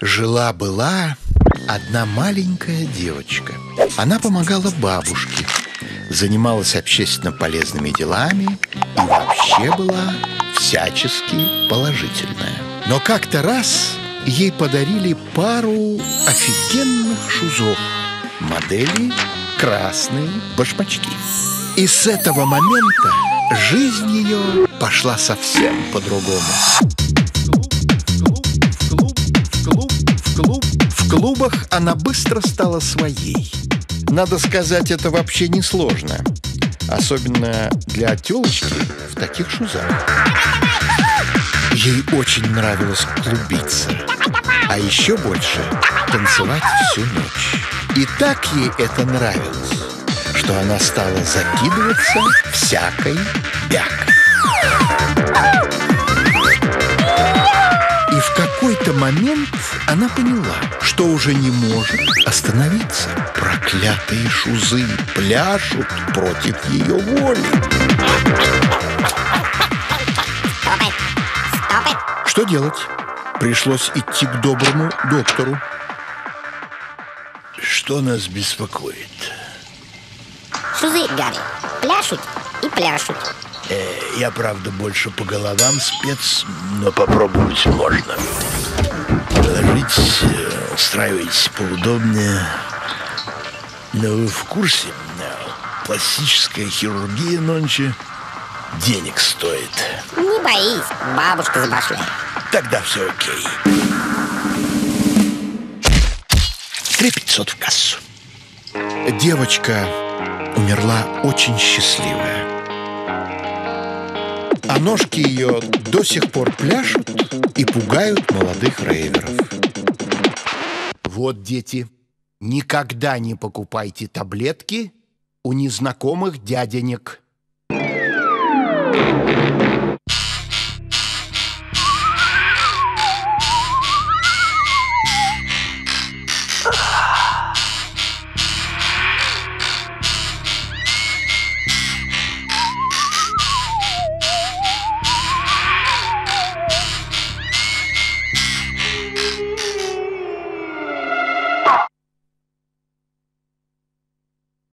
Жила-была одна маленькая девочка. Она помогала бабушке, занималась общественно полезными делами и вообще была всячески положительная. Но как-то раз ей подарили пару офигенных шузов модели «Красные башмачки». И с этого момента жизнь ее пошла совсем по-другому. В клубах она быстро стала своей. Надо сказать, это вообще не сложно, особенно для тёлочки в таких шузах. Ей очень нравилось клубиться, а еще больше танцевать всю ночь. И так ей это нравилось, что она стала закидываться всякой бякой. И в какой-то момент она поняла, что уже не может остановиться. Проклятые шузы пляшут против ее воли. Что делать? Пришлось идти к доброму доктору. Что нас беспокоит? Шузы, Гарри, пляшут и пляшут. Я, правда, больше по головам спец, но попробовать можно. Ложитесь, устраивайтесь поудобнее. Но вы в курсе, пластическая хирургия нонче денег стоит. Не боись, бабушка забашляет. Тогда все окей. 3500 в кассу. Девочка умерла очень счастливая. А ножки ее до сих пор пляшут и пугают молодых рейверов. Вот, дети, никогда не покупайте таблетки у незнакомых дяденек.